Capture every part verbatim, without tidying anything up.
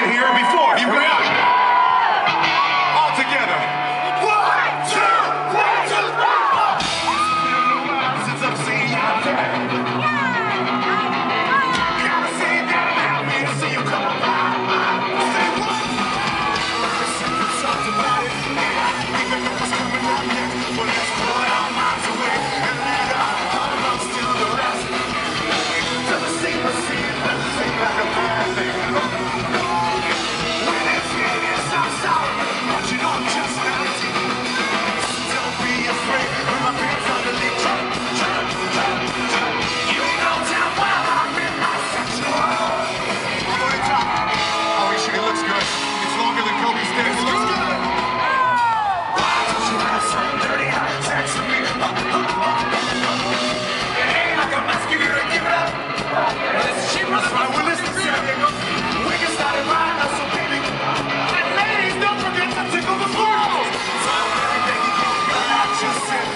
in here before. You got it. All together. One, two, one, two, one. Since I've seen you out there. Gotta say that I'm happy to see you come by. Say what? There's something about it. Even though it's coming up next. Well, let's blow our minds away and let our hearts still the rest. Doesn't seem to seem, doesn't seem like a bad thing. When it's in, it's I'm sorry, but you don't just nineteen. Don't be afraid when my pants underneath. Jump, jump, jump, jump. You know damn well I'm in my sexual. All the way top. Oh, he sure looks good. It's longer than Kobe's dick. It looks good. Why don't you have some dirty hot sex with me? It ain't like I'm asking you to give it up. That's right, we're listening to San Diego. We can start it right now, so baby. And ladies, don't forget to tickle the balls. So everything you can, you're not just sitting.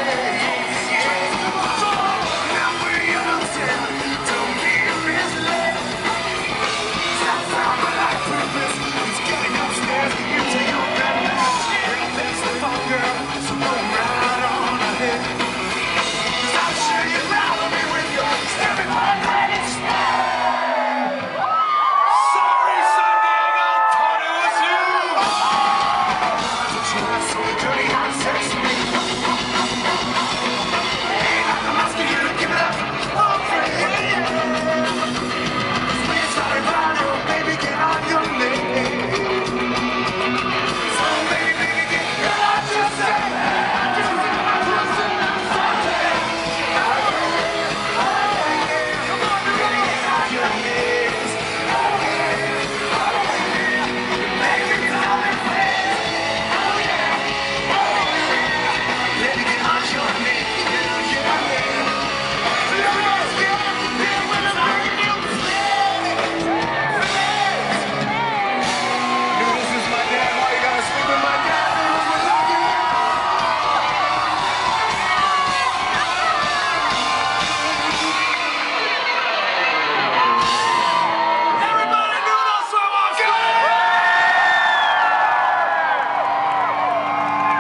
Now we're young, don't be misled. That's how my life purpose is getting upstairs into your bed. That's the fun, girl, so go right on ahead. Cause I'm sure you're loud of me with your stepping on right instead. Sorry, San Diego, thought it was you. Don't you have so dirty hot sex with me? Ain't like I'm asking you to give it up. Oh, baby. Cause when you started right, oh, baby, get on your knees. So, baby, baby, get on yourself.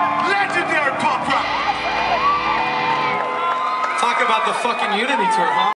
Talk about the fucking Unity tour, huh?